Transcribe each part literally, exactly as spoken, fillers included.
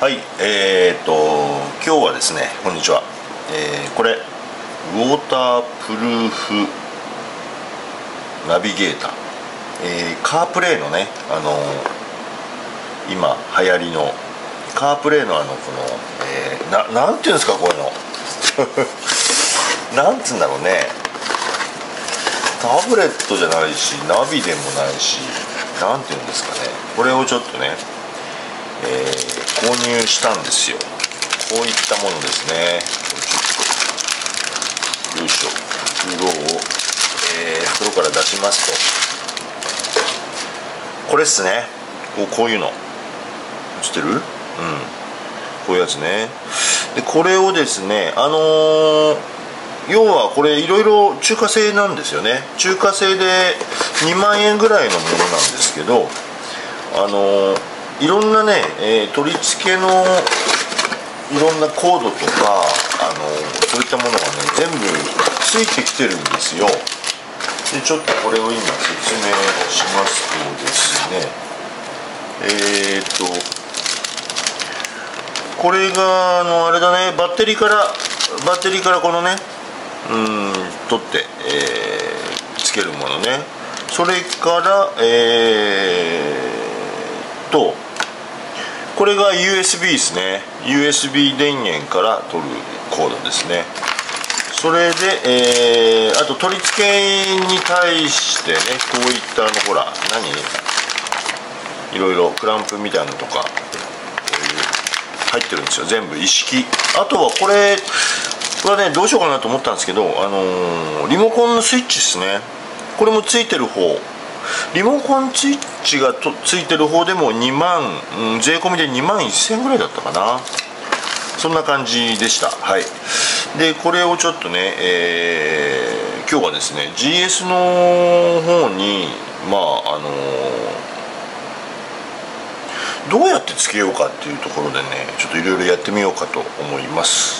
はい、えーと今日はですね、こんにちは、えー、これウォータープルーフナビゲーター、えー、カープレイのね、あのー、今流行りのカープレイのあのこの、えー、ななんていうんですか、こういうのなんつうんだろうね、タブレットじゃないしナビでもないし、なんていうんですかね、これをちょっとね、えー、購入したんですよ。こういったものですね。よいしょ、袋を、えー、袋から出しますと、これっすね。こう、こういうの知ってる？うん、こういうやつね。でこれをですね、あのー、要はこれいろいろ中華製なんですよね。中華製でにまんえんぐらいのものなんですけど、あのーいろんなね、えー、取り付けのいろんなコードとか、あのそういったものがね全部ついてきてるんですよ。でちょっとこれを今説明しますとですね、えー、っとこれがあのあれだね、バッテリーからバッテリーからこのね、うん取って、えー、つけるものね。それからえー、っとこれが ユーエスビー ですね。 ユーエスビー 電源から取るコードですね。それで、えー、あと取り付けに対してね、こういったあのほら何いろいろクランプみたいなのとかこういう入ってるんですよ、全部一式。あとはこれこれはねどうしようかなと思ったんですけど、あのー、リモコンのスイッチですね。これもついてる方、リモコンスイッチがとついてる方でもにまん、うん、税込みでにまんせんえんぐらいだったかな。そんな感じでした。はい。でこれをちょっとね、えー、今日はですね ジーエス の方にまああのー、どうやってつけようかっていうところでね、ちょっといろいろやってみようかと思います。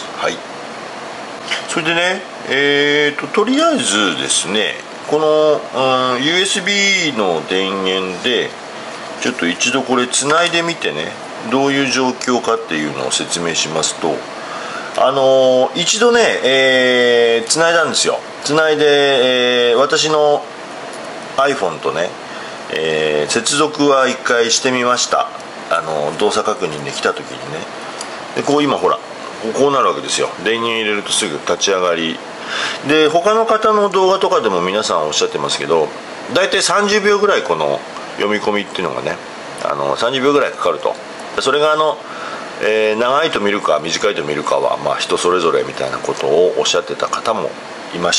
はい。それでね、えーととりあえずですね、この、うん、ユーエスビー の電源でちょっと一度これつないでみてね、どういう状況かっていうのを説明しますと、あのー、一度ね、えー、つないだんですよ。つないで、えー、私の iPhone とね、えー、接続は一回してみました。あのー、動作確認できた時にね。でこう今ほらこうなるわけですよ。電源入れるとすぐ立ち上がりで、他の方の動画とかでも皆さんおっしゃってますけど、大体さんじゅうびょうぐらいこの読み込みっていうのがね、あのさんじゅうびょうぐらいかかると。それがあの、えー、長いと見るか短いと見るかは、まあ、人それぞれみたいなことをおっしゃってた方もいました。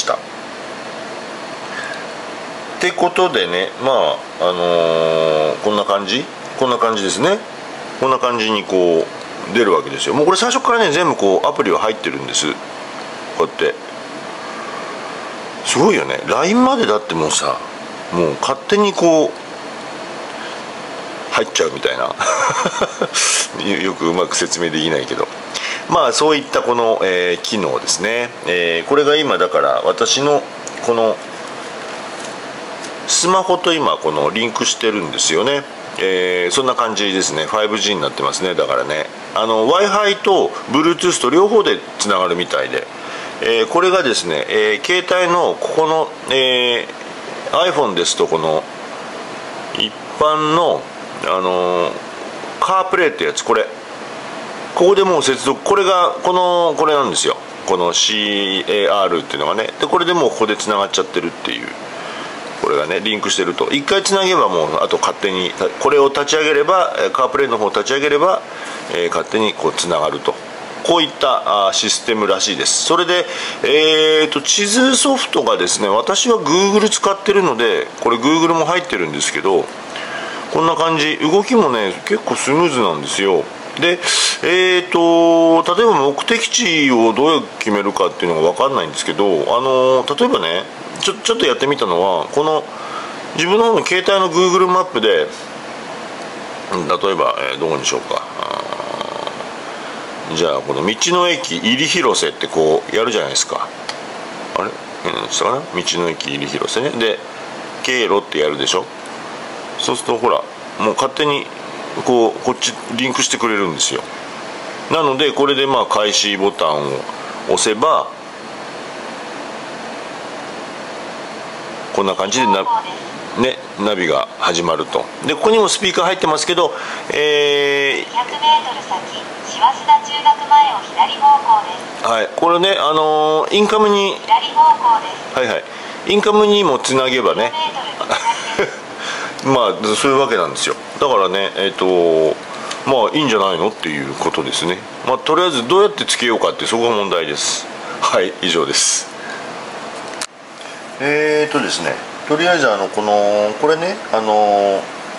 ってことでね、まああのー、こんな感じこんな感じですね。こんな感じにこう出るわけですよ。もうこれ最初からね全部こうアプリは入ってるんです。こうやってすごいよね。 ライン までだってもうさ、もう勝手にこう入っちゃうみたいなよくうまく説明できないけど、まあそういったこの、えー、機能ですね。えー、これが今だから私のこのスマホと今このリンクしてるんですよね。えー、そんな感じですね。 ファイブジー になってますね。だからね、あの Wi-Fi と Bluetooth と両方でつながるみたいで、えー、これがですね、えー、携帯のここの、えー、iPhone ですとこの一般の、あのー、カープレイってやつ、これここでもう接続、これがこのこれなんですよ。この シーエーアール っていうのがね、でこれでもうここでつながっちゃってるっていう、これがねリンクしてると、一回つなげばもうあと勝手にこれを立ち上げれば、カープレイの方を立ち上げれば、えー、勝手にこうつながると、こういったシステムらしいです。それで、えー、と地図ソフトがですね、私は Google 使ってるのでこれ Google も入ってるんですけど、こんな感じ、動きもね結構スムーズなんですよ。で、えー、と例えば目的地をどうやって決めるかっていうのが分かんないんですけど、あの例えばねちょ、ちょっとやってみたのは、この自分の方の携帯の Google マップで、例えば、えー、どこにしようか、じゃあこの道の駅入広瀬ってこうやるじゃないですか。あれ何したかな、道の駅入広瀬ね。で経路ってやるでしょ。そうするとほらもう勝手にこうこっちリンクしてくれるんですよ。 なのでこれでまあ開始ボタンを押せばこんな感じでな、ね、ナビが始まると。でここにもスピーカー入ってますけど、えー、 ひゃくメートル先師走田中学前を左方向です。 はい、これね、あのー、インカムに左方向です。 はいはいインカムにもつなげばねまあそういうわけなんですよ。だからねえっ、ー、とまあいいんじゃないのっていうことですね。まあとりあえずどうやってつけようかってそこが問題です。はい以上です。えーとですねとりあえずあのこのこれねあの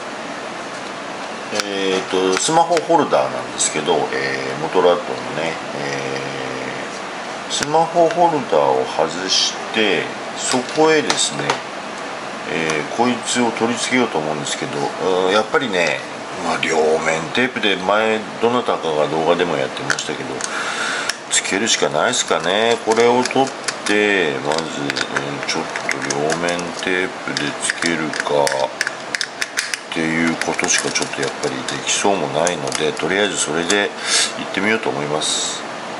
えーとスマホホルダーなんですけど、えー、モトラットのね、えー、スマホホルダーを外してそこへですね、えー、こいつを取り付けようと思うんですけど、やっぱりね、まあ、両面テープで前どなたかが動画でもやってましたけどつけるしかないですかね。これを取ってまず、うん、ちょっと両面テープでつけるかっていうことしかちょっとやっぱりできそうもないので、とりあえずそれでいってみようと思います。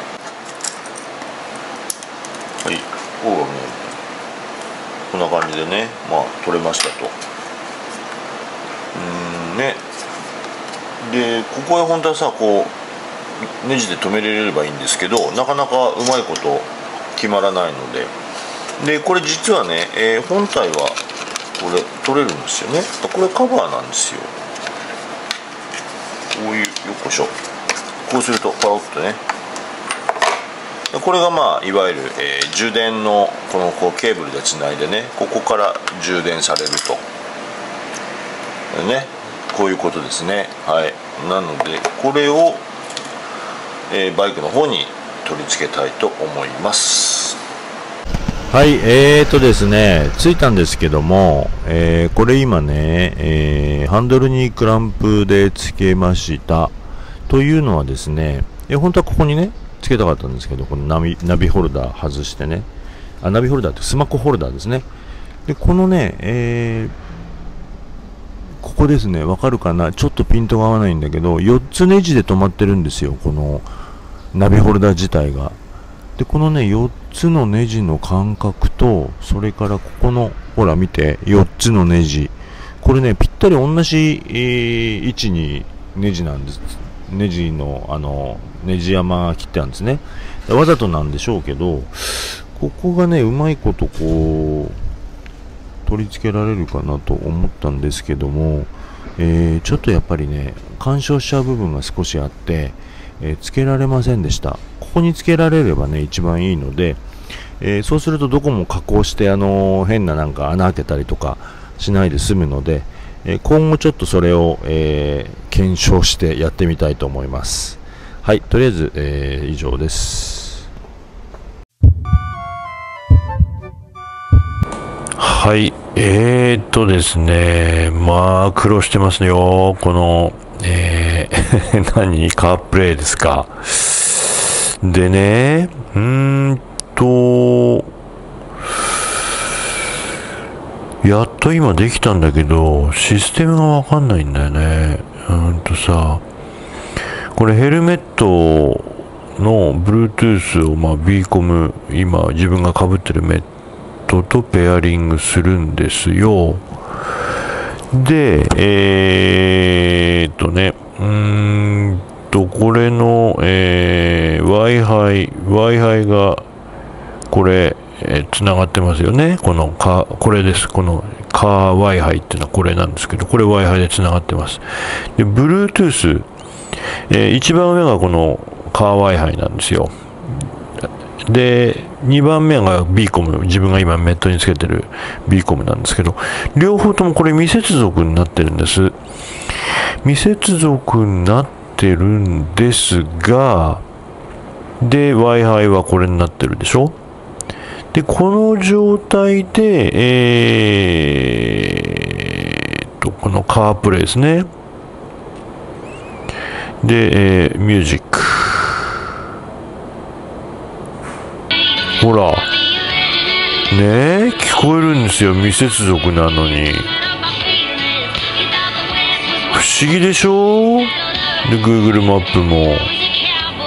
はい、こうはもうこんな感じでね、まあ取れましたと。うんねでここへ本当はさこうネジで留めれればいいんですけど、なかなかうまいこと決まらないので、でこれ実はね、えー、本体はこれ取れるんですよね。これカバーなんですよ。こういうよっこしょ、こうするとパロッとね、これがまあいわゆる、えー、充電のこのこうケーブルでつないでね、ここから充電されるとね、こういうことですね。はい、なのでこれを、えー、バイクの方に取り付けたいと思います。 はい、えーとですね、ついたんですけども、えー、これ今ね、えー、ハンドルにクランプでつけました。というのはですね、えー、本当はここにね、つけたかったんですけど、このナビ、ナビホルダー外してね、あ、ナビホルダーってスマホホルダーですね。で、このね、えー、ここですね、わかるかな、ちょっとピントが合わないんだけど、よっつネジで止まってるんですよ、このナビホルダー自体が。で、このね、よっつのネジの間隔と、それからここの、ほら見て、よっつのネジ。これね、ぴったり同じ、えー、位置にネジなんです。ネジの、あの、ネジ山が切ってあるんですね。わざとなんでしょうけど、ここがね、うまいことこう、取り付けられるかなと思ったんですけども、えー、ちょっとやっぱりね、干渉しちゃう部分が少しあって、えー、つけられませんでした。ここにつけられればね一番いいので、えー、そうするとどこも加工して、あのー、変ななんか穴開けたりとかしないで済むので、えー、今後ちょっとそれを、えー、検証してやってみたいと思います。はい、とりあえず、えー、以上です。はい、えーっとですね、まあ苦労してますよ、このえー、何カープレイですか。でね、うーんと、やっと今できたんだけど、システムがわかんないんだよね。うーんとさ、これヘルメットの Bluetooth をまあ ビーコム、今自分が被ってるメットとペアリングするんですよ。で、えーっとね、うーんと、これの、えー、Wi-Fi、Wi-Fi が、これ、えー、繋がってますよね。このカー、これです。このカー Wi-Fi っていうのはこれなんですけど、これ Wi-Fi で繋がってます。で、Bluetooth、えー、一番上がこのカー Wi-Fi なんですよ。で、にばんめが ビーコム、自分が今メットにつけてる ビーコム なんですけど、両方ともこれ未接続になってるんです。未接続になってるんですが、で、Wi-Fi はこれになってるでしょ。で、この状態で、えーと、このカープレイですね。で、えー、ミュージック。ほら。ねえ、聞こえるんですよ。未接続なのに。不思議でしょ？で、Google マップも。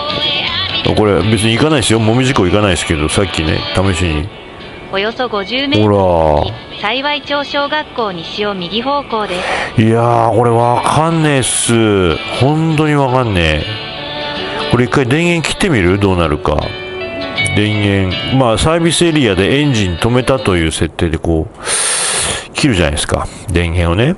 これ別に行かないですよ、もみじ湖行かないですけど、さっきね試しに。 およそごじゅうメートル先、幸町小学校西を右方向です。 いやー、これわかんねえっす。本当にわかんねえ。これ一回電源切ってみる？どうなるか。電源、まあサービスエリアでエンジン止めたという設定でこう切るじゃないですか、電源をね。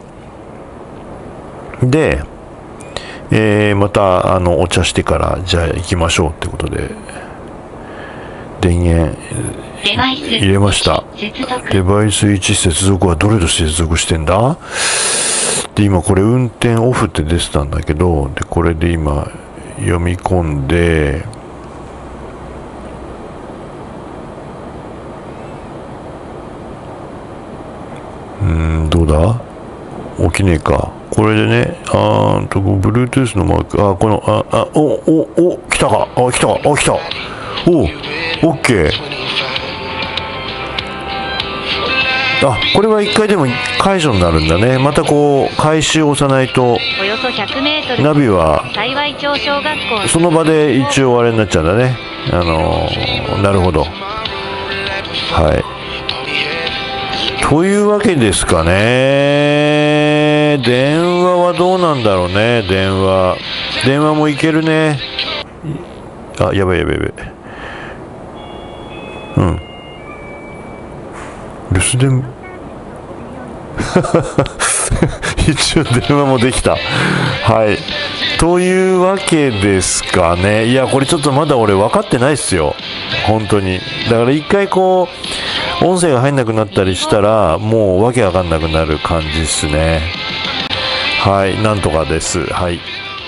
で、えー、またあのお茶してからじゃあ行きましょうってことで電源入れました。デバイスいち接続はどれと接続してんだ？で今これ運転オフって出てたんだけど、でこれで今読み込んで、うーんどうだ？起きねえか。これでね、あーんと Bluetooth のマーク、あこのああおおお来たか、あ来たか、あ来た、おオッケー。あ、これはいっかいでも解除になるんだね。またこう開始を押さないとおよそひゃくメートルナビは幸町小学校その場で一応あれになっちゃうんだね。あのー、なるほど。はい。というわけですかね。電話はどうなんだろうね。電話電話もいけるね。あ、やばいやばいやばい。うん。留守電一応電話もできた。はい。というわけですかね。いや、これちょっとまだ俺分かってないっすよ。本当に。だから一回こう、音声が入んなくなったりしたら、もうわけわかんなくなる感じっすね。はい。なんとかです。はい。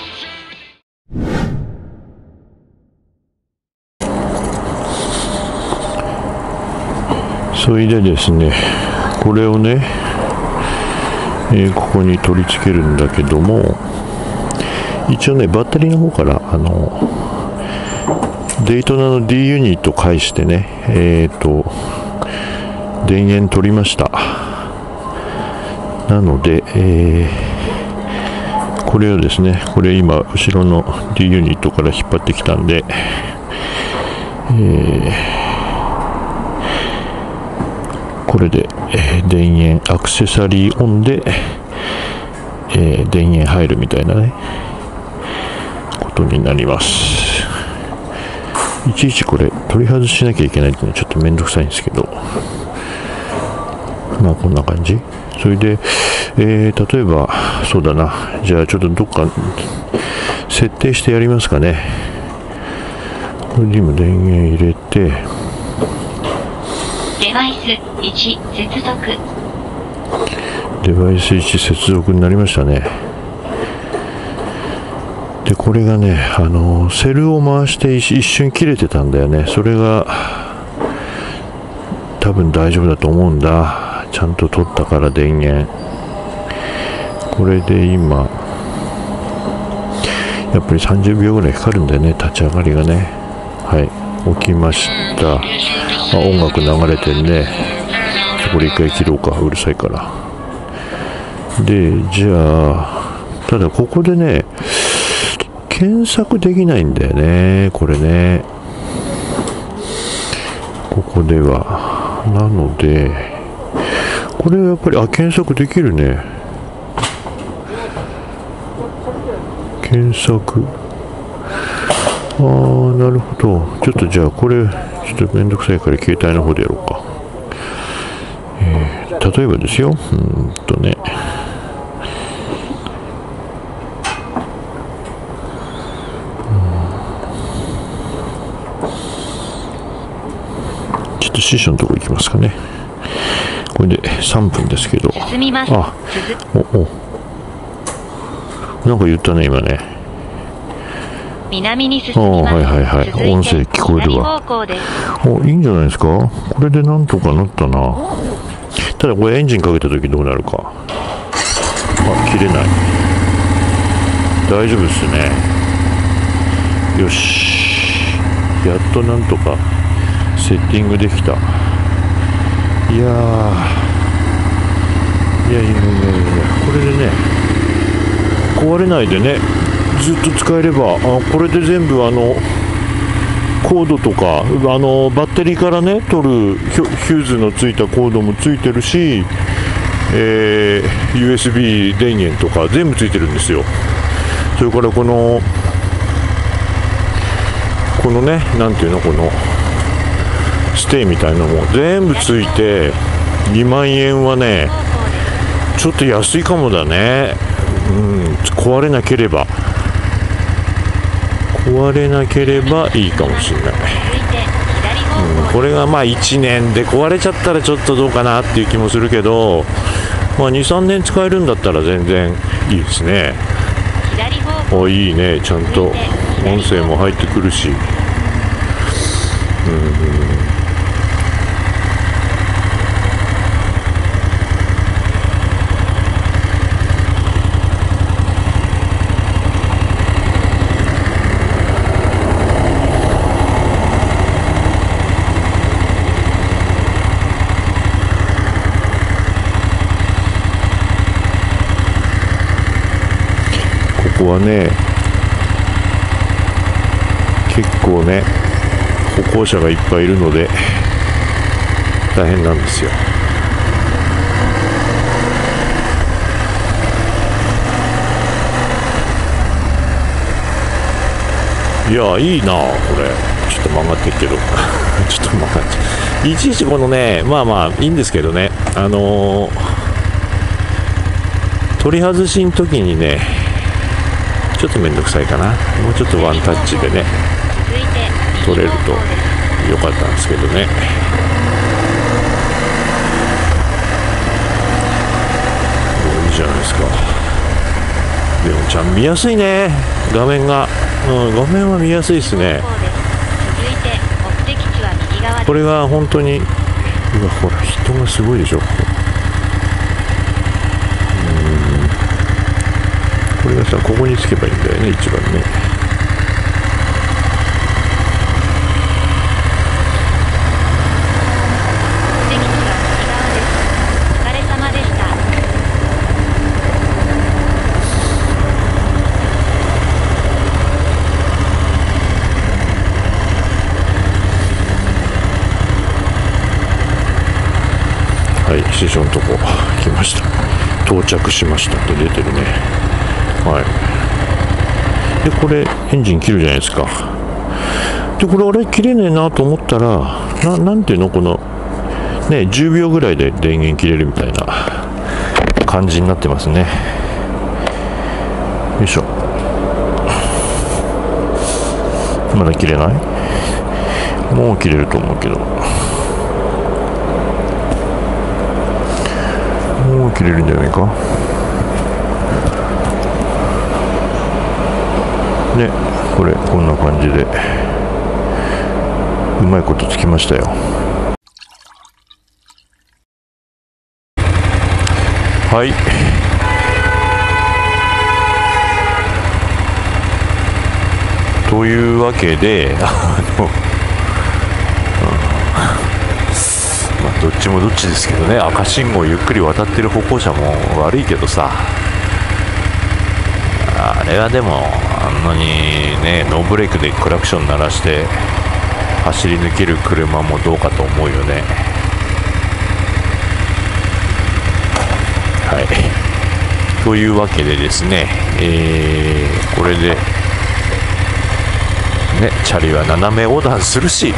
それでですね、これをね、えー、ここに取り付けるんだけども、一応ねバッテリーの方からあのデイトナの D ユニット返してね、えっと電源取りました。なので、えー、これをですね、これ今後ろの D ユニットから引っ張ってきたんで、えーこれで、えー、電源アクセサリーオンで、えー、電源入るみたいなねことになります。いちいちこれ取り外しなきゃいけないっていうのはちょっとめんどくさいんですけど、まあこんな感じ。それで、えー、例えばそうだな、じゃあちょっとどっか設定してやりますかね。これにも電源入れて、 デバイスいち接続。 デバイスいち接続になりましたね。でこれがね、あのセルを回して一瞬切れてたんだよね。それが多分大丈夫だと思うんだ。ちゃんと取ったから電源。これで今やっぱりさんじゅうびょうぐらいかかるんだよね、立ち上がりがね。はい、起きました。あ、音楽流れてるね。これ一回切ろうか、うるさいから。でじゃあただここでね検索できないんだよね、これね、ここでは。なのでこれはやっぱり、あ、検索できるね。検索、あー、なるほど。ちょっとじゃあこれちょっとめんどくさいから携帯の方でやろうか。えー、例えばですよ、うーんとね、ちょっと師匠のとこ行きますかね。これでさんぷんですけど、 進みます。 あ、おお、なんか言ったね今ね。 南に進みます。 はいはいはい、音声聞こえるわ。お、いいんじゃないですか。これでなんとかなったな。ただこれエンジンかけた時どうなるか。あ、切れない。大丈夫ですね。よし、やっとなんとかセッティングできた。いやー、いやいやいやいや、これでね壊れないでねずっと使えれば、あ、これで全部あのコードとかあのバッテリーからね取るヒュヒューズのついたコードもついてるし、えー、ユーエスビー 電源とか全部ついてるんですよ。それからこのこのね、なんていうの、このステイみたいなのも全部ついてにまんえんはねちょっと安いかもだね。うん、壊れなければ壊れなければいいかもしれない。うん、これがまあいちねんで壊れちゃったらちょっとどうかなっていう気もするけど、まあ、にさんねん使えるんだったら全然いいですね。あ、いいね、ちゃんと音声も入ってくるし、うん、ここはね結構ね歩行者がいっぱいいるので大変なんですよ。いや、いいなこれ。ちょっと曲がってるけどちょっと曲がっていちいちこのね、まあまあいいんですけどね、あのー、取り外しの時にねちょっとめんどくさいかな。もうちょっとワンタッチでね取れるとよかったんですけどね。いいじゃないですか。でもちゃん見やすいね、画面が、うん、画面は見やすいですね。これが本当に、うわ、ほら人がすごいでしょ。これがさ、ここにつけばいいんだよね、一番ね。 お疲れ様でした。 はい、師匠のとこ来ました。到着しましたって出てるね。はい、でこれエンジン切るじゃないですか。でこれあれ切れねえなと思ったら な, なんていうのこのねじゅうびょうぐらいで電源切れるみたいな感じになってますね。よいしょ。まだ切れない？もう切れると思うけど、もう切れるんじゃないかね。これこんな感じでうまいことつきましたよ。はい、というわけであの、うんまあ、どっちもどっちですけどね。赤信号をゆっくり渡ってる歩行者も悪いけどさ、あれはでもあんなにねノーブレーキでクラクション鳴らして走り抜ける車もどうかと思うよね。はい、というわけでですね、えー、これでねチャリは斜め横断するし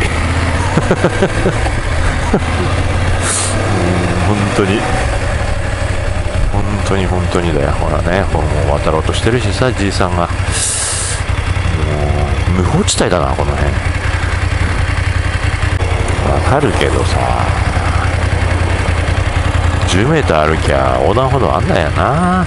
本当に本当に本当にだよ。ほらね、これもう渡ろうとしてるしさ、じいさんがもう無法地帯だなこの辺。わかるけどさ、じゅうメーター歩きゃ横断歩道あんだよな。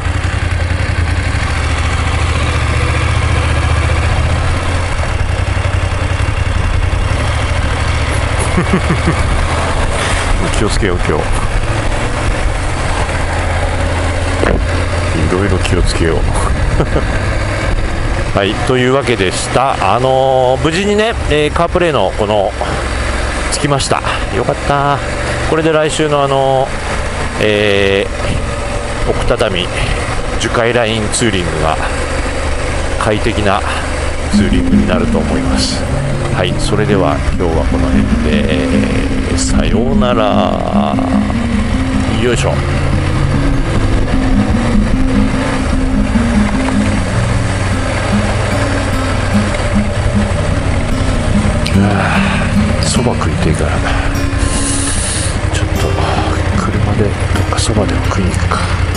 気をつけよう今日。いろいろ気をつけようはい、というわけでした。あのー、無事にね、えー、カープレイのこの着きました。よかった。これで来週のあのー、えー、奥只見樹海ラインツーリングが快適なツーリングになると思います。はい、それでは今日はこの辺でさようなら。よいしょ。そば食いてえからちょっと車でどっかそばでも食いに行くか。